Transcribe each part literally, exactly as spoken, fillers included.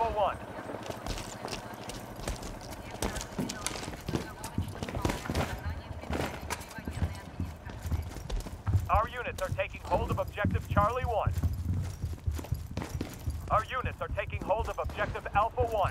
Alpha one. Our units are taking hold of objective Charlie one. Our units are taking hold of objective Alpha one.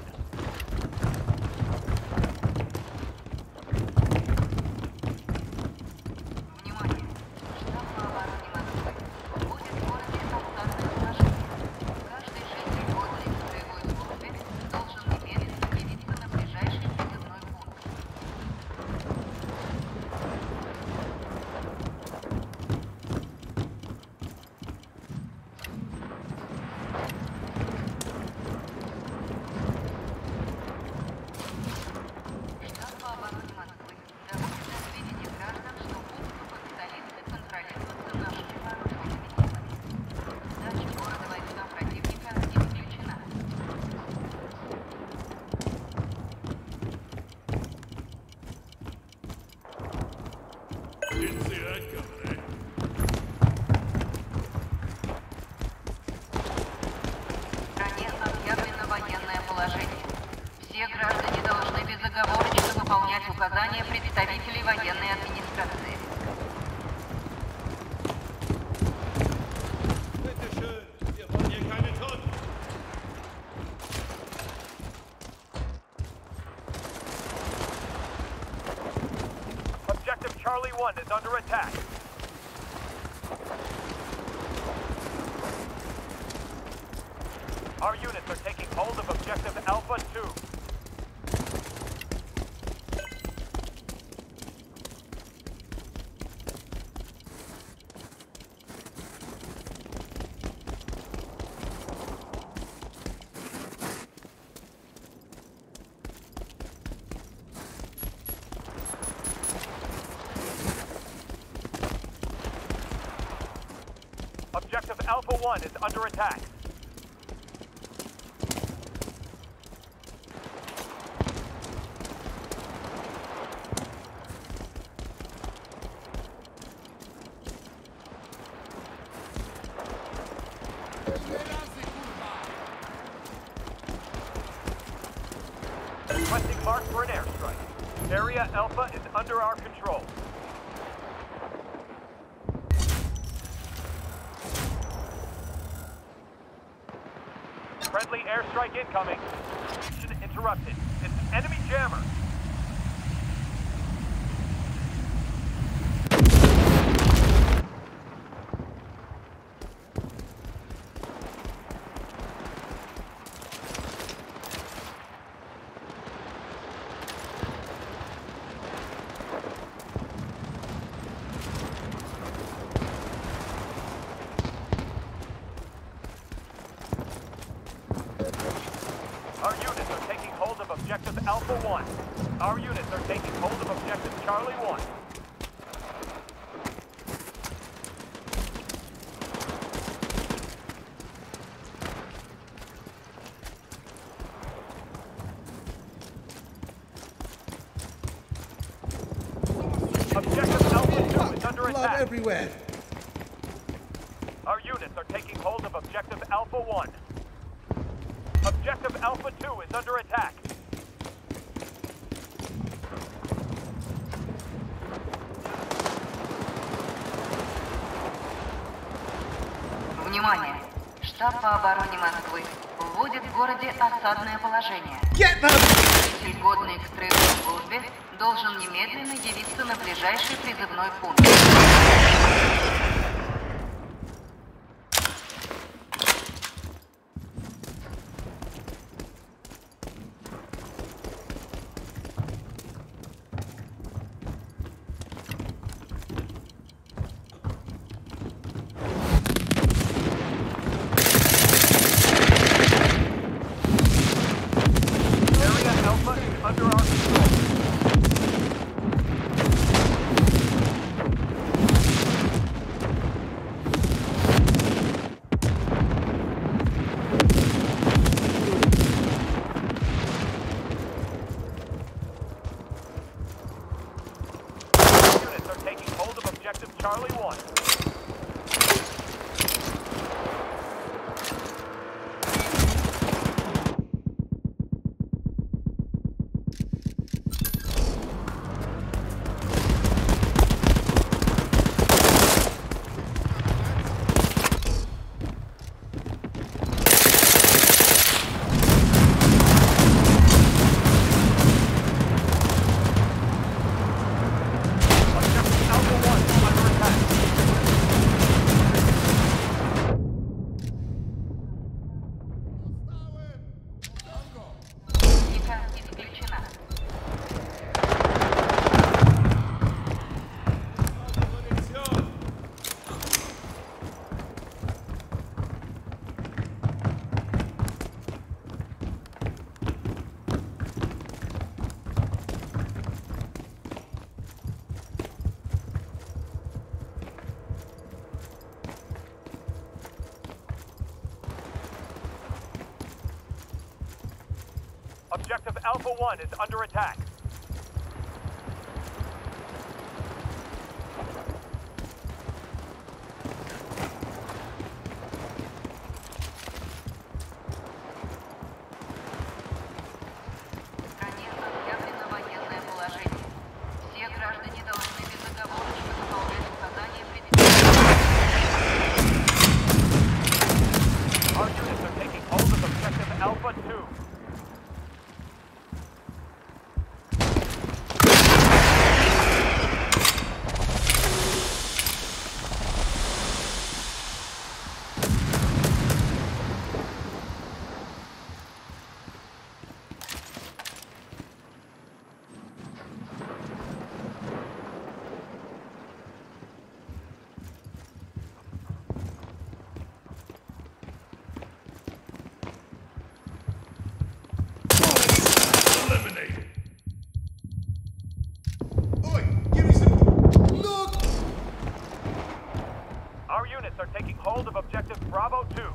Все граждане должны безоговорочно выполнять указания представителей военной администрации. Objective Charlie one is under attack. Our units are taking hold of objective Alpha two. Objective Alpha one is under attack. Requesting mark for an airstrike. Area Alpha is under our control. Friendly airstrike incoming. Mission interrupted. It's enemy jammer. Our units are taking hold of objective Alpha one. Our units are taking hold of objective Charlie one. Objective Alpha two is under attack. Everywhere. Our units are taking hold of objective Alpha one. Objective Alpha two is under attack. Внимание! Штаб по обороне Москвы вводит в городе осадное положение. Житель, годный к строевой службе, должен немедленно явиться на ближайший призывной пункт. Under our control. Units are taking hold of objective Charlie one. Objective Alpha one is under attack. Are taking hold of objective Bravo two.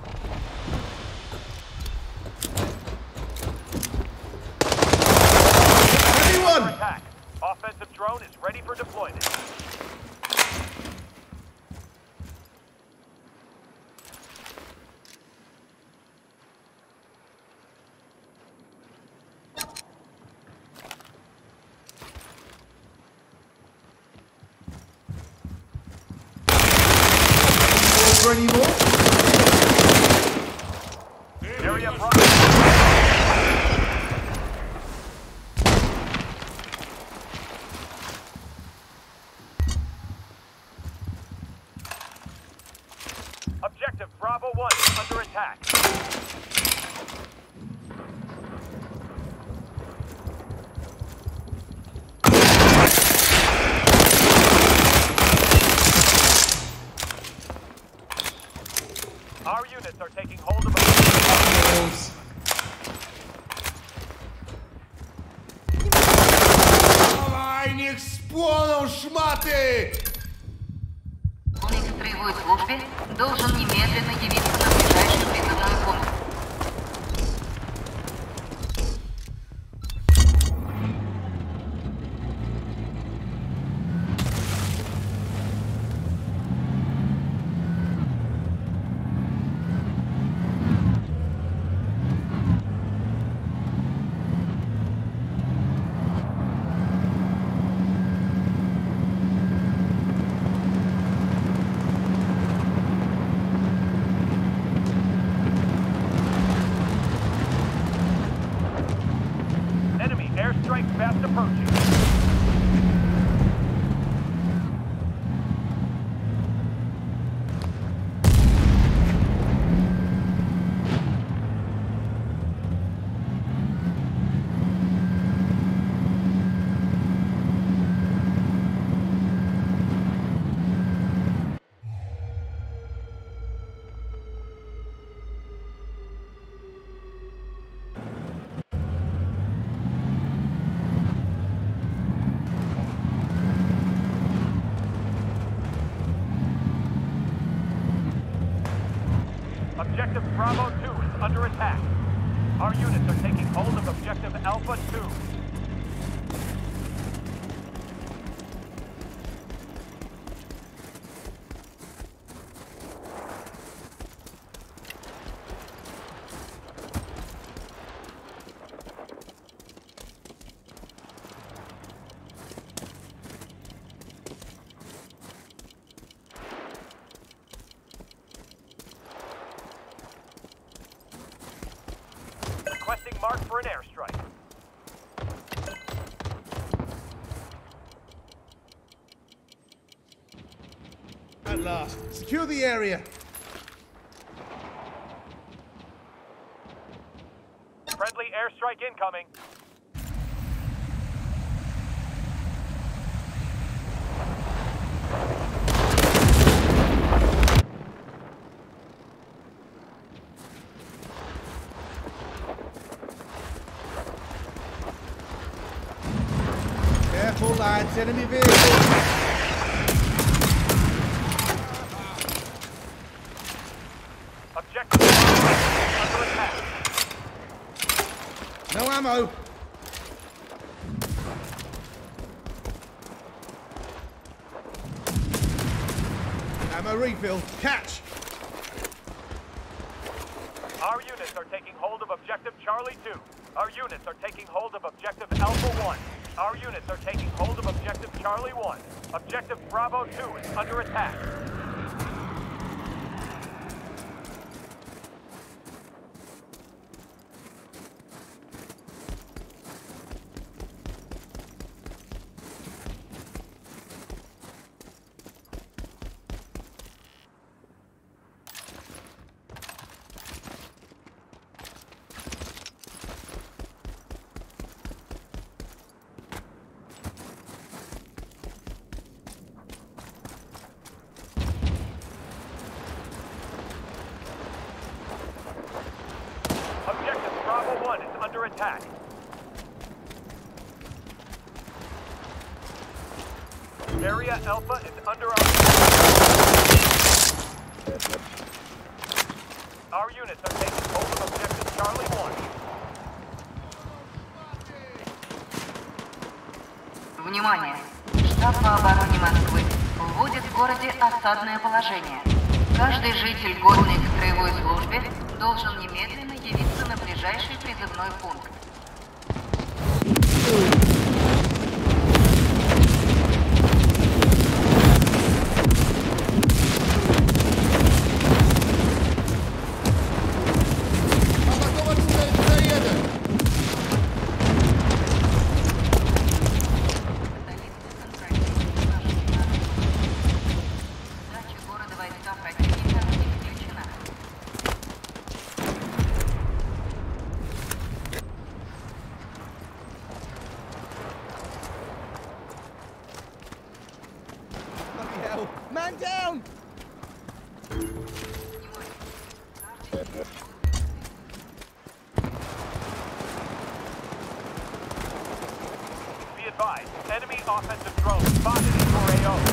Anyone! Attack. Offensive drone is ready for deployment. Anymore? Area Objective Bravo one is under attack. Our units are taking hold of a... Давай, не спонал, шматы! Уникс в боевой службе должен немедленно явиться на ближайший призывной пункт. Airstrike fast approaching. Objective Bravo two is under attack. Our units are taking hold of Objective Alpha two. Requesting mark for an airstrike. At last. Secure the area. Friendly airstrike incoming. Careful, lads. Enemy vehicle. Objective under attack. No ammo. ammo. Ammo refill. Catch. Our units are taking hold of objective Charlie two. Our units are taking hold of objective Alpha one. Our units are taking hold of objective Charlie one. Objective Bravo two is under attack. Bravo one is under attack. Area Alpha is under our Our units are taking hold of objective Charlie one. Внимание! Штаб по обороне Москвы вводит в городе осадное положение. Каждый житель, годный к строевой службе, должен немедленно явиться на ближайший призывной пункт. Man down! Be advised, enemy offensive drone spotted in four A O.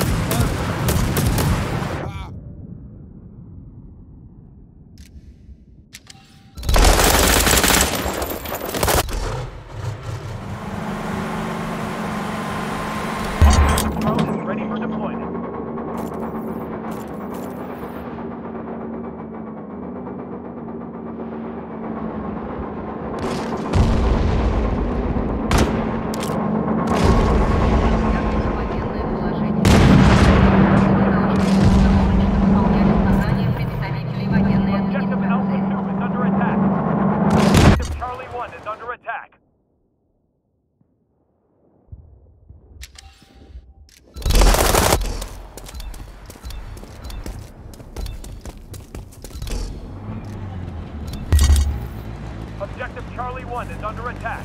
Objective Charlie one is under attack.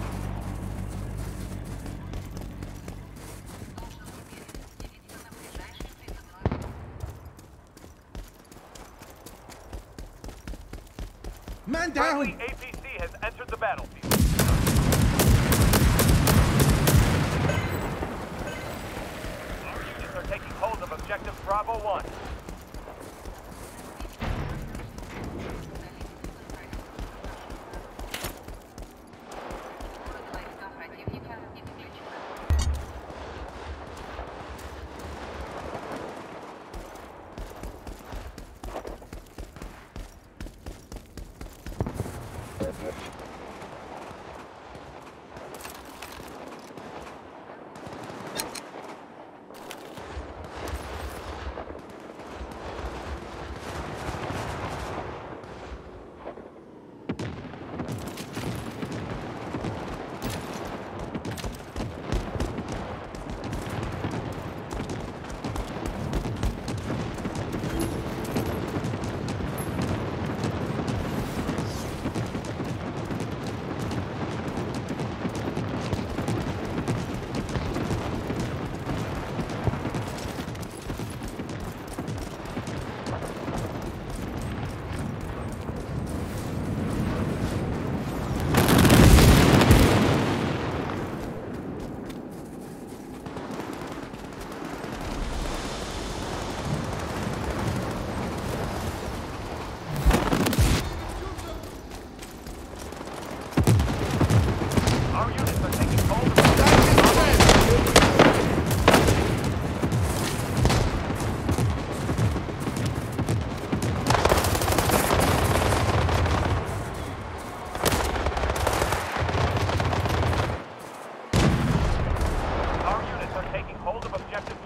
Man down! Friendly A P C has entered the battlefield. Our units are taking hold of objective Bravo one.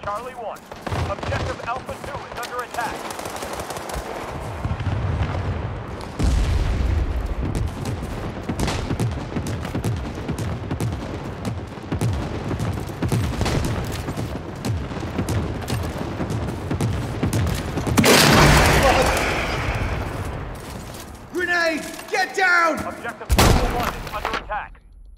Charlie one. Objective Alpha two is under attack. Grenade! Get down! Objective Alpha one is under attack.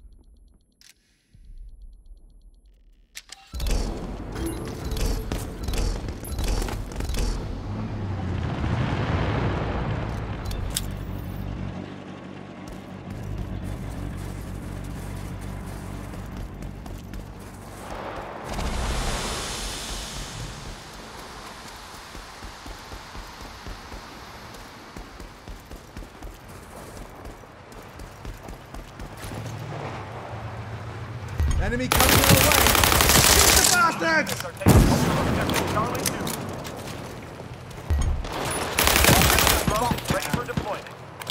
Enemy coming our way! Shoot the bastards! Are taking hold of objective Charlie two. Drone is ready for deployment.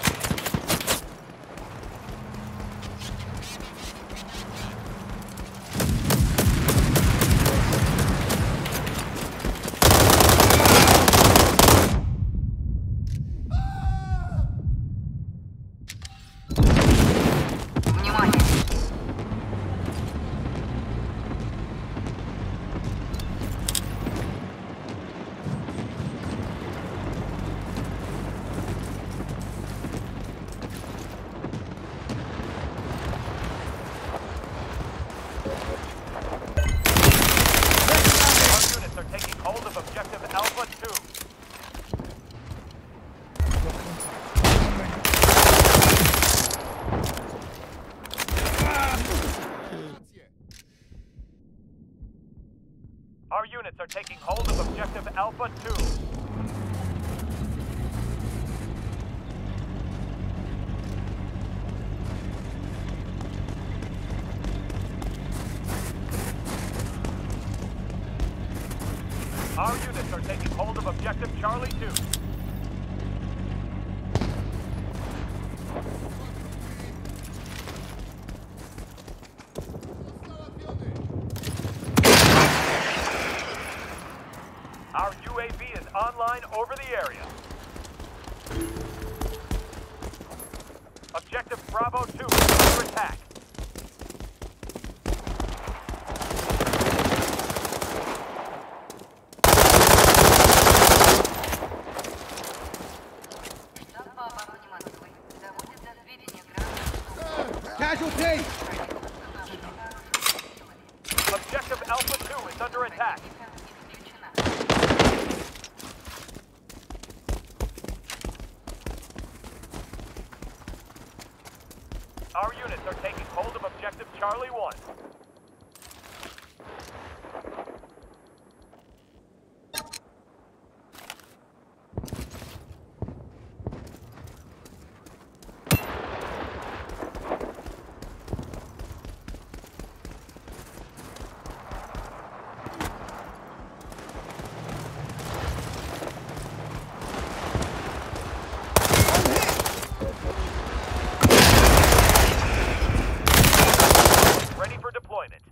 Внимание! Our units are taking hold of objective Alpha two. Our units are taking hold of objective Alpha two. Our units are taking hold of objective Charlie two. Our U A V is online over the area. Objective Bravo two is under attack. Штаб по обороне Москвы доводит до сведения граждан, Casualty! Objective Alpha two is under attack. исключена. Our units are taking hold of objective Charlie one. Ready for deployment.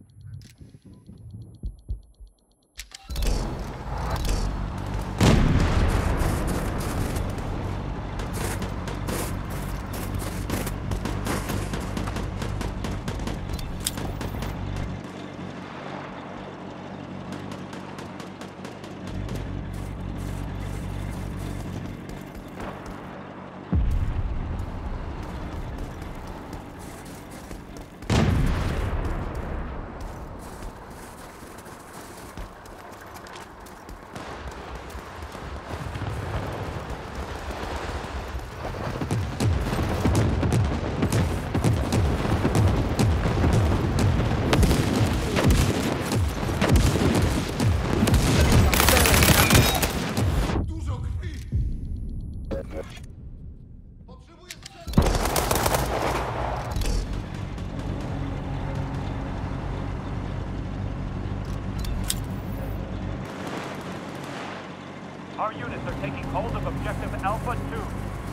Our units are taking hold of objective Alpha two.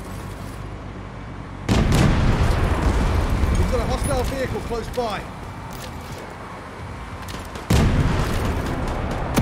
We've got a hostile vehicle close by.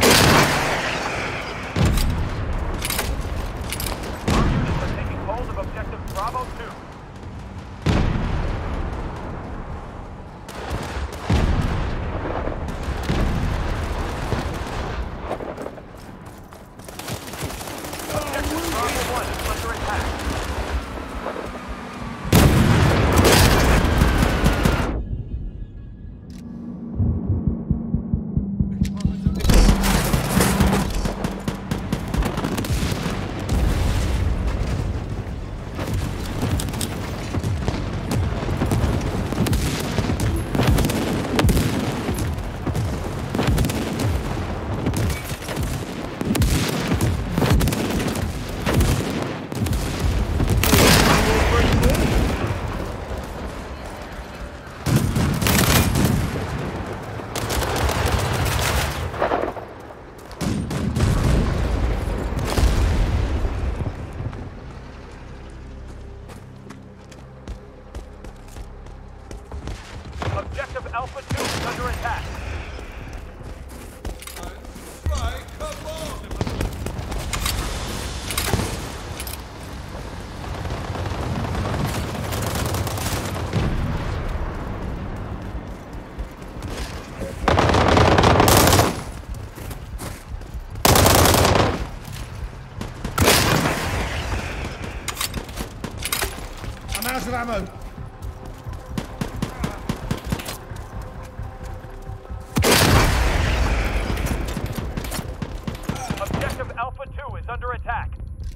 of ammo. Objective Alpha two is under attack.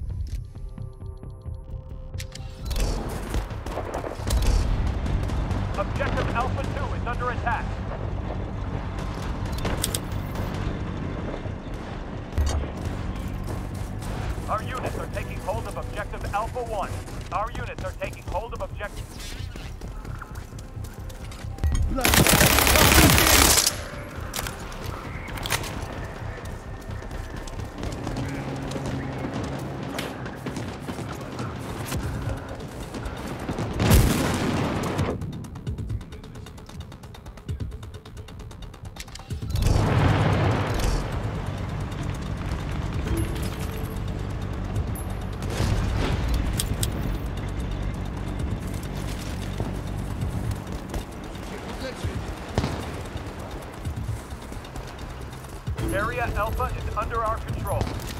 Objective Alpha two is under attack. Our units are taking hold of Objective Alpha one. Our units are taking hold of Objective... Area Alpha is under our control.